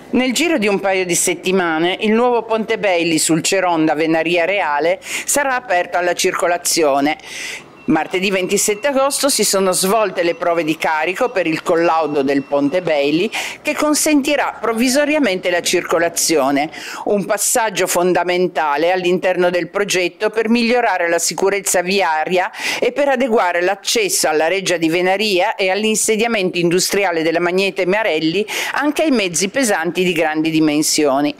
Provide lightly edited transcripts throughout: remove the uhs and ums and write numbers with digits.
Nel giro di un paio di settimane il nuovo Ponte Bailey sul Ceronda Venaria Reale sarà aperto alla circolazione. Martedì 27 agosto si sono svolte le prove di carico per il collaudo del Ponte Bailey che consentirà provvisoriamente la circolazione, un passaggio fondamentale all'interno del progetto per migliorare la sicurezza viaria e per adeguare l'accesso alla Reggia di Venaria e all'insediamento industriale della Magnete Marelli anche ai mezzi pesanti di grandi dimensioni.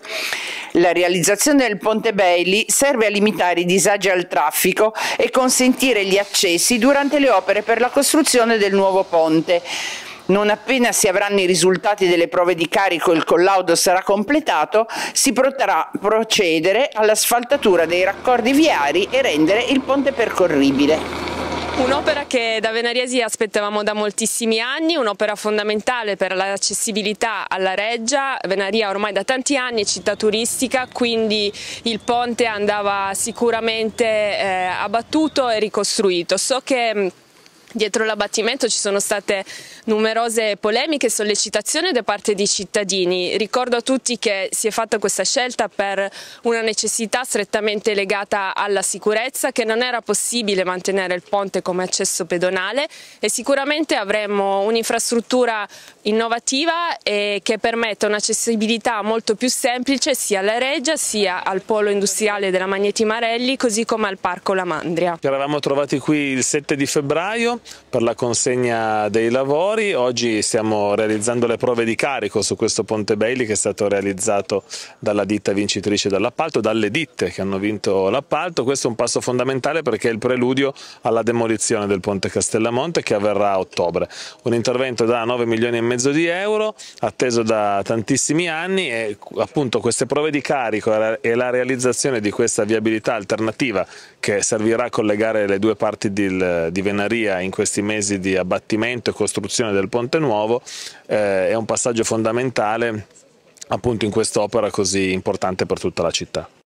La realizzazione del Ponte Bailey serve a limitare i disagi al traffico e consentire gli accessi durante le opere per la costruzione del nuovo ponte. Non appena si avranno i risultati delle prove di carico e il collaudo sarà completato, si potrà procedere all'asfaltatura dei raccordi viari e rendere il ponte percorribile. Un'opera che da venariesi aspettavamo da moltissimi anni, un'opera fondamentale per l'accessibilità alla Reggia. Venaria ormai da tanti anni è città turistica, quindi il ponte andava sicuramente abbattuto e ricostruito. So che dietro l'abbattimento ci sono state numerose polemiche e sollecitazioni da parte di cittadini. Ricordo a tutti che si è fatta questa scelta per una necessità strettamente legata alla sicurezza, che non era possibile mantenere il ponte come accesso pedonale e sicuramente avremo un'infrastruttura innovativa e che permette un'accessibilità molto più semplice sia alla Reggia sia al polo industriale della Magneti Marelli, così come al Parco La Mandria. Ci eravamo trovati qui il 7 di febbraio per la consegna dei lavori. Oggi stiamo realizzando le prove di carico su questo Ponte Bailey che è stato realizzato dalla ditta vincitrice dell'appalto, dalle ditte che hanno vinto l'appalto. Questo è un passo fondamentale perché è il preludio alla demolizione del Ponte Castellamonte che avverrà a ottobre. Un intervento da 9,5 milioni di euro, atteso da tantissimi anni, e appunto queste prove di carico e la realizzazione di questa viabilità alternativa che servirà a collegare le due parti di Venaria in questi mesi di abbattimento e costruzione del ponte nuovo è un passaggio fondamentale appunto in quest'opera così importante per tutta la città.